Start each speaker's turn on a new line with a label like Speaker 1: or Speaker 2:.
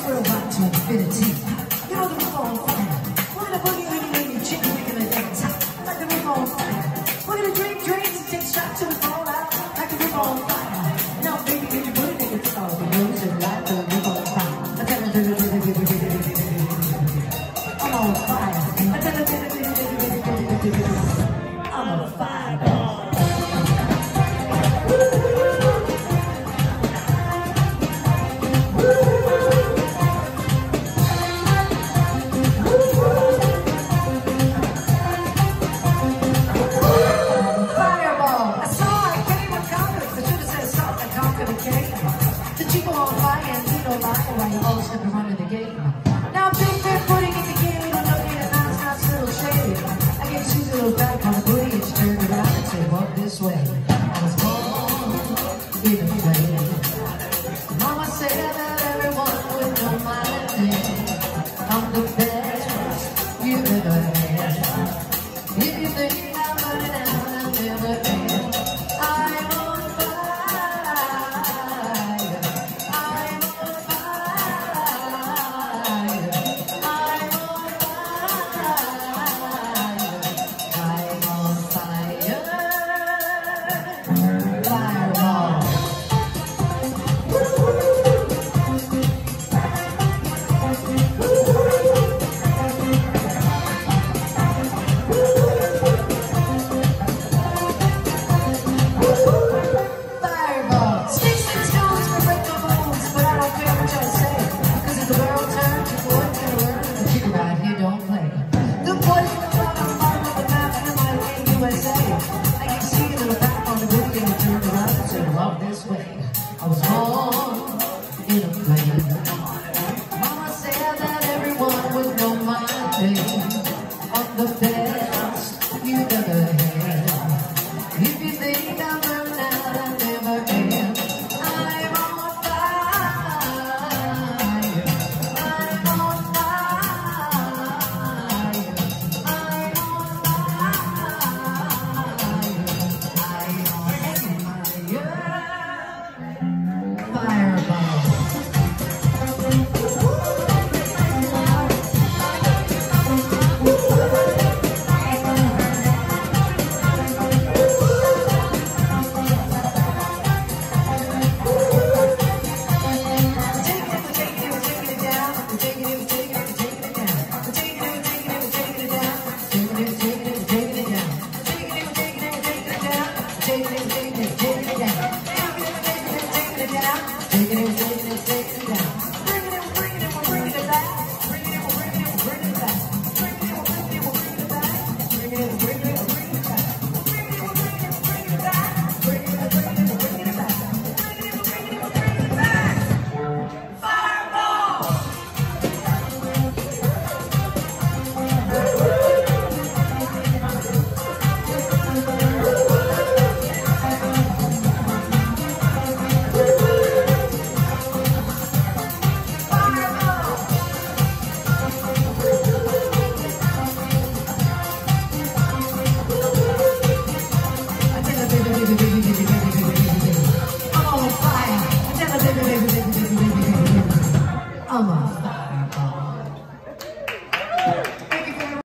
Speaker 1: we'll rock to infinity. You know the roof on fire. We're gonna boogie, wiggy, wiggy, chicken, we're gonna dance like the roof on fire. We're gonna drink drinks and take shots till we fall out like the roof on fire. Now, baby, get your booty, make it fall. The rooms and light the roof on fire. I'm on fire. I'm on fire. The Chico on fire and you don't like it while you're all stepping around in the game.